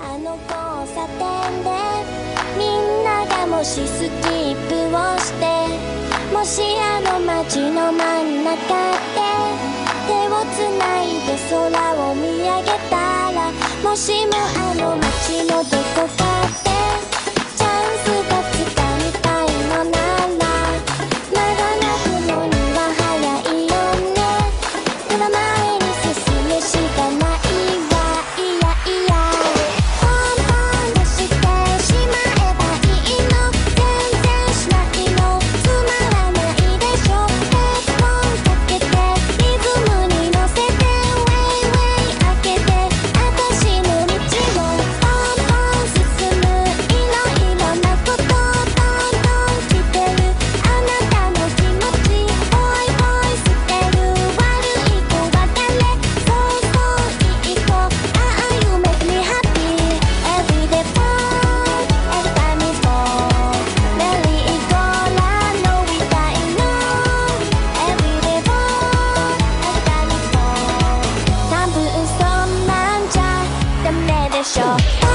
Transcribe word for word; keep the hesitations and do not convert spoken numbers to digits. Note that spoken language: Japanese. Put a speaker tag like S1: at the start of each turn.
S1: あの交差点でみんながもしスキップをしてもしあの街の真ん中で手をつないで空を見上げたらもしもあの街のどこかでチャンスがつかみたいのなら長くのには早いよね目の前に進むしかないわいやいやポンポンとしてしまえばいいの全然しないのつまらないでしょヘッドホンかけてリズムに乗せてウェイウェイ開けて私の道をポンポン進むいろいろなことどんどん来てるあなたの気持ちボイボイ捨てる悪い子は誰そうそういい子ああ You make me happy Every day fall Every time is fall メリーゴーランドみたいの Every day fall Every time is fall 多分そんなんじゃダメでしょ